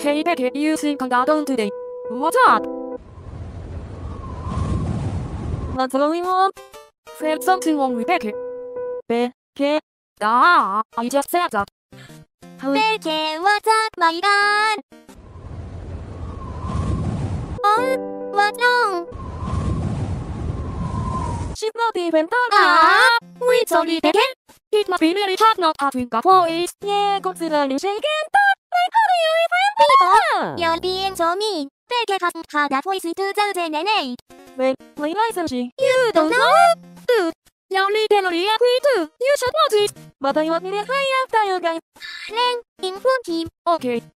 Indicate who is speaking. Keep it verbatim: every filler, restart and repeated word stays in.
Speaker 1: Hey Becky, you think I'm not on today? What's up? What's going on? There's something wrong with Becky. Becky? Ah, I just said that.
Speaker 2: Becky, what's up, my god? Oh, what's wrong?
Speaker 1: She's not even talking.
Speaker 2: Ah,
Speaker 1: we sorry, Becky. It must be really hard not having a voice. Yeah, considering she can talk. Like, how do you even
Speaker 2: You're being so mean. Becky hasn't had a voice in two thousand eight.
Speaker 1: When, when isn't she? You don't know? Dude, you're legally agree too. You should know this. But I want me to high after you guys.
Speaker 2: Ren, inform him.
Speaker 1: Okay.